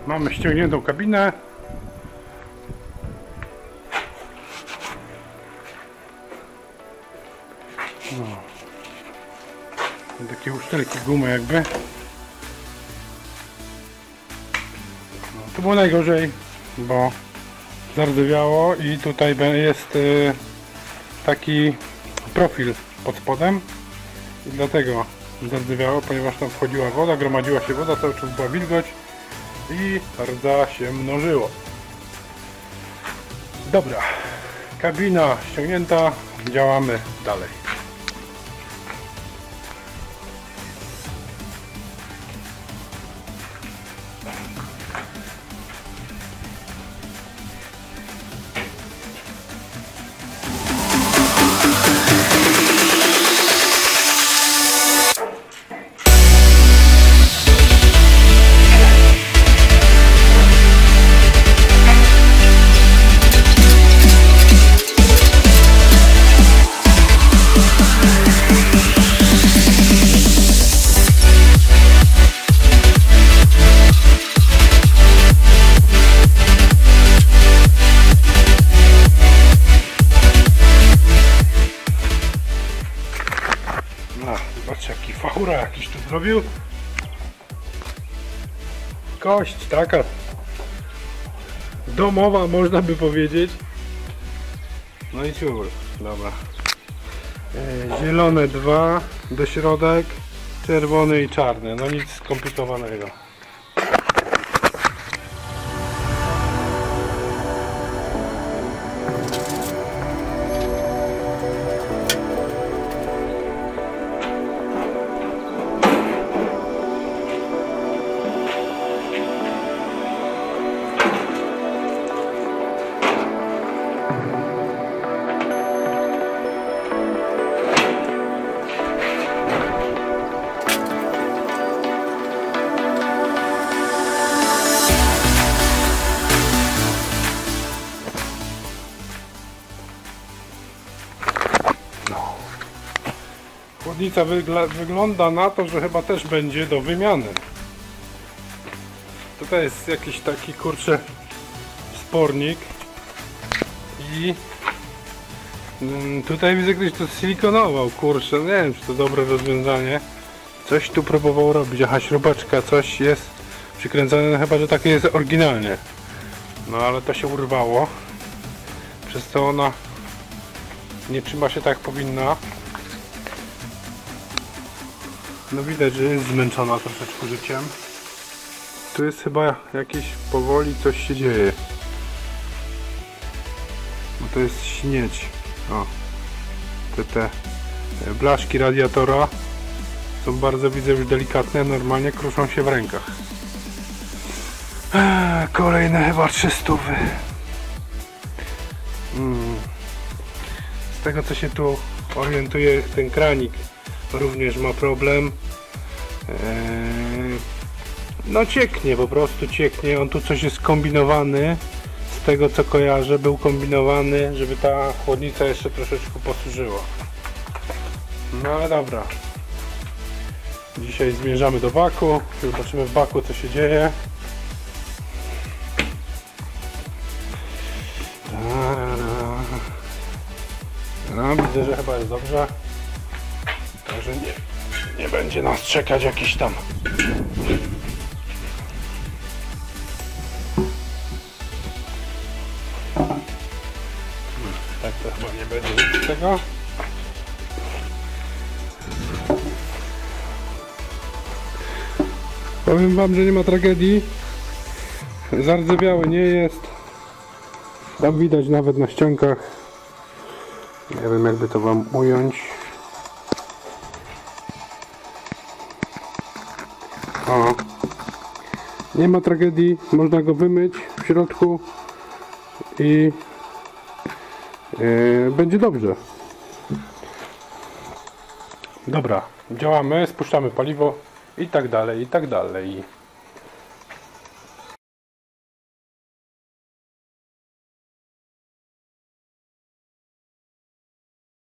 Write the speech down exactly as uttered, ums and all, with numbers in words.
mamy ściągniętą kabinę. No. Takie uszczelki gumy jakby. No, to było najgorzej, bo zardzewiało i tutaj jest y, taki profil pod spodem i dlatego zardzewiało, ponieważ tam wchodziła woda, gromadziła się woda, cały czas była wilgoć i rdza się mnożyło. Dobra, kabina ściągnięta, działamy dalej. Zobaczcie, jaki fachura jakiś tu zrobił. Kość taka domowa, można by powiedzieć. No i ciur, dobra. Zielone dwa do środek, czerwony i czarny. No nic skomplikowanego. Chłodnica wygl wygląda na to, że chyba też będzie do wymiany. Tutaj jest jakiś taki, kurczę, spornik i tutaj widzę, ktoś to silikonował, kurczę, nie wiem, czy to dobre rozwiązanie. Coś tu próbował robić, aha, śrubeczka, coś jest przykręcone, no chyba, że takie jest oryginalnie. No ale to się urwało, przez co ona nie trzyma się tak jak powinna. No widać, że jest zmęczona troszeczkę życiem. Tu jest chyba jakieś powoli coś się dzieje. Bo to jest śnieć. O, te, te blaszki radiatora są bardzo, widzę, już delikatne, normalnie kruszą się w rękach. Eee, kolejne chyba trzystówy. Hmm. Z tego, co się tu orientuje, ten kranik również ma problem. Eee, no cieknie, po prostu cieknie. On tu coś jest kombinowany. Z tego, co kojarzę, był kombinowany, żeby ta chłodnica jeszcze troszeczkę posłużyła. No ale dobra. Dzisiaj zmierzamy do baku. Zobaczymy w baku, co się dzieje. No, widzę, że chyba jest dobrze. Także nie, nie będzie nas czekać jakiś tam tak to chyba nie będzie nic z tego. Powiem wam, że nie ma tragedii. Zardzewiały nie jest. Tam widać nawet na ściankach. Nie wiem, jakby to wam ująć. O. Nie ma tragedii, można go wymyć w środku i yy, będzie dobrze. Dobra, działamy, spuszczamy paliwo i tak dalej, i tak dalej.